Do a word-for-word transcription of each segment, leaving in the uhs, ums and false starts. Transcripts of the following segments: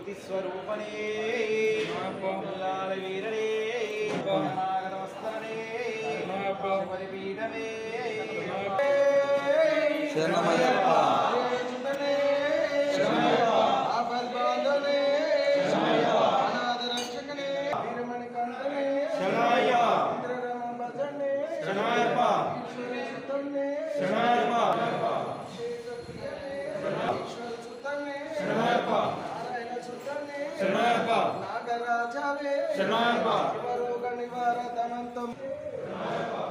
ज्योति स्वरूपने लाल वीरणे नागर वस्त्रने पशुपति पीठमे शरणमय्यप्पा शरणमय्यप्पा आपद बांधने शरणमय्यप्पा अनाथ रक्षकने वीरमणि कंठने शरणमय्यप्पा इंद्ररमण भजने शरणमय्यप्पा ईश्वरी सुतने शरणमय्यप्पा ईश्वर सुतने शरणमय्यप्पा नारायण सुतने शरणमय्यप्पा नागराजावे शरणमय्यप्पा शिवरोग निवारणानंतम शरणमय्यप्पा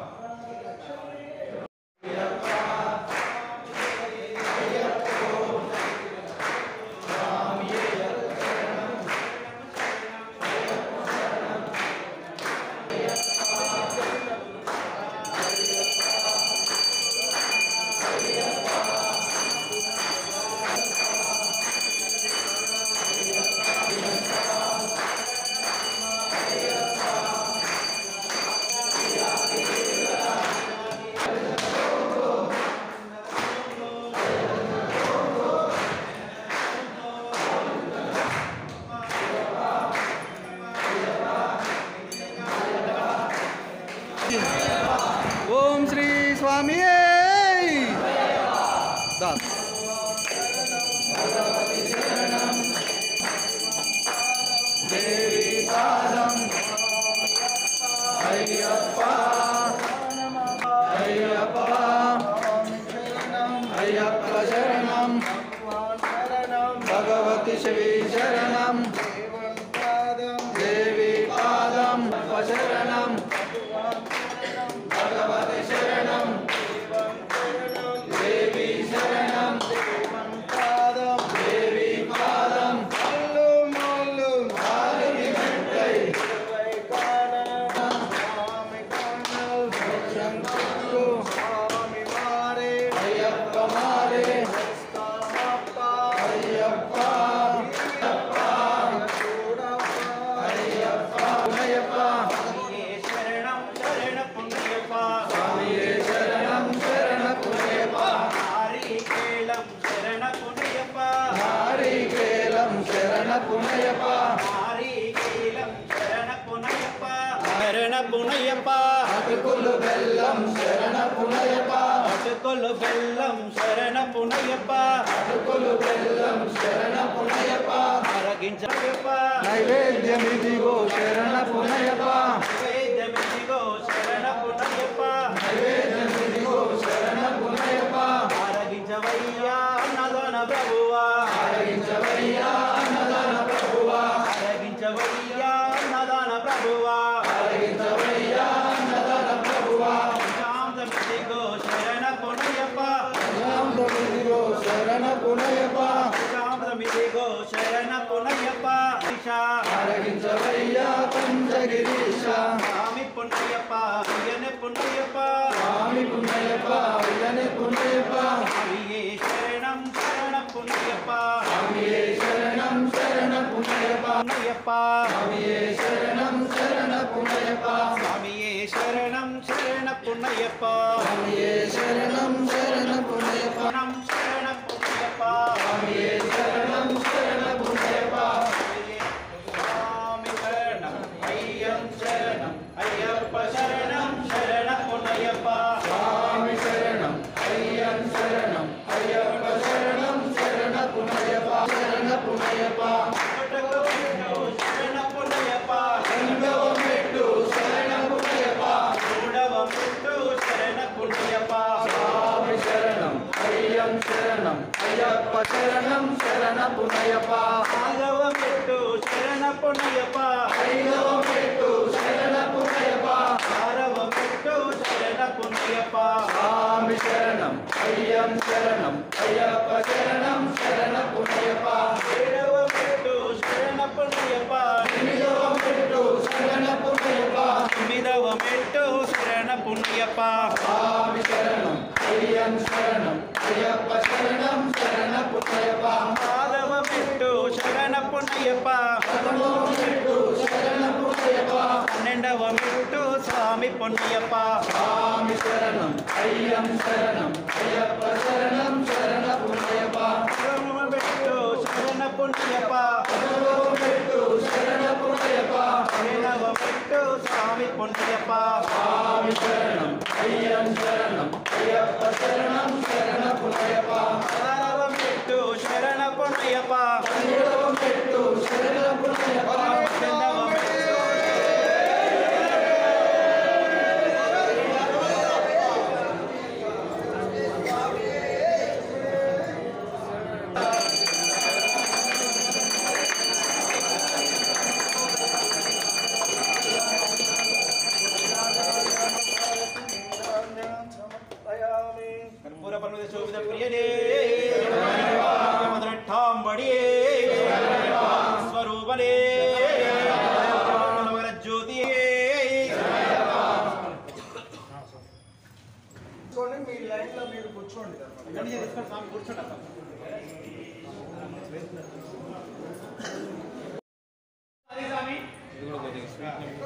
ओम श्री स्वामी दास देवी पादम अय्यप्पा अय्यप्पा अय्यप्पा शरणम भगवती शिवी शरणम देवी पादम शरणम भगवती शरणम देवी शरणम पादम देवी पादम मल्लु मल्लु आरति मेट्टै स्वामी कानल शंकरु स्वामी मारे अय्यप्पा मारे अय्यप्पा अय्यप्पा अय्यप्पा अय्यप्पा पुनयप्पा शरण पुनयप्पा अटकुल बेल्लम शरण पुनयप्पा अटकुल बेल्लम शरण पुनयप्पा अटकुल बेल्लम शरण पुनयप्पा अरगिंचयप्पा नैवेद्यमिदिगो शरण पुनयप्पा नैवेद्यमिदिगो शरण पुनयप्पा नैवेद्यमिदिगो शरण पुनयप्पा अरगिंचवయ్యా అన్నదాన ప్రభువా అరగించవయ్యా అన్నదాన ప్రభువా అరగించవయ్యా అన్నదాన ప్రభువా అరగించవయ్యా అన్నదాన ప్రభువా శాంతమిదిగో శరణ పునయప్ప శాంతమిదిగో శరణ పునయప్ప శాంతమిదిగో శరణ పునయప్ప అరగించవయ్యా పంచగిరీశ స్వామి పునయప్ప అయ్యనే పునయప్ప స్వామి పునయప్ప అయ్యనే పునయప్ప స్వామియే శరణం శరణ పునయప్ప స్వామియే శరణం శరణ పునయప్ప పునయప్ప స్వామియే శరణం శరణ పునయప్ప స్వామియే శరణం శరణ పునయప్ప స్వామియే శరణం శరణ పునయప్ప శరణ పునయప్ప స్వామియే శరణం శరణ పునయప్ప స్వామి శరణం అయ్యం శరణం అయ్యప్ప శరణం శరణ పునయప్ప స్వామి శరణం అయ్యం శరణం అయ్యప్ప శరణం శరణ పునయప్ప శరణ పునయప్ప శరణ పునయప్ప రెండవ మెట్టు శరణ పునయప్ప మూడవ మెట్టు శరణ పునయప్ప స్వామి శరణం అయ్యం శరణం అయ్యప్ప శరణం శరణ పునయప్ప నాలుగవ మెట్టు శరణ పునయప్ప ఐదవ మెట్టు శరణ పునయప్ప ఆరవ మెట్టు శరణ పునయప్ప స్వామి శరణం అయ్యం శరణం అయ్యప్ప శరణం శరణ పునయప్ప ఏడవ మెట్టు శరణ పునయప్ప ఎనిమిదవ మెట్టు శరణ పునయప్ప తొమ్మిదవ మెట్టు శరణ పునయప్ప స్వామి శరణం అయ్యం శరణం అయ్యప్ప శరణం శరణ పునయప్ప పదవ మెట్టు శరణ పునయప్ప పదమూడవ మెట్టు శరణ పునయప్ప పన్నెండవ మెట్టు స్వామి పునయప్ప స్వామి శరణం అయ్యం శరణం అయ్యప్ప శరణం శరణ పునయప్ప పదమూడవ మెట్టు శరణ పుణ్యప్ప శరణవమెట్టు స్వామి పుణ్యప్ప స్వామి శరణం అయ్యం శరణం అయ్యప్ప శరణం శరణ పుణ్యప్ప శరణవమెట్టు శరణ పుణ్యప్ప శరణవమెట్టు శరణ పుణ్యప్ప శరణవమెట్టు कर्पूर परमद शोभित प्रियने मधुरठांबड़िये स्वरूपने मनोहर ज्योतिये కూర్చోండి, మీ లైన్ లో మీరు కూర్చోండి. స్వామి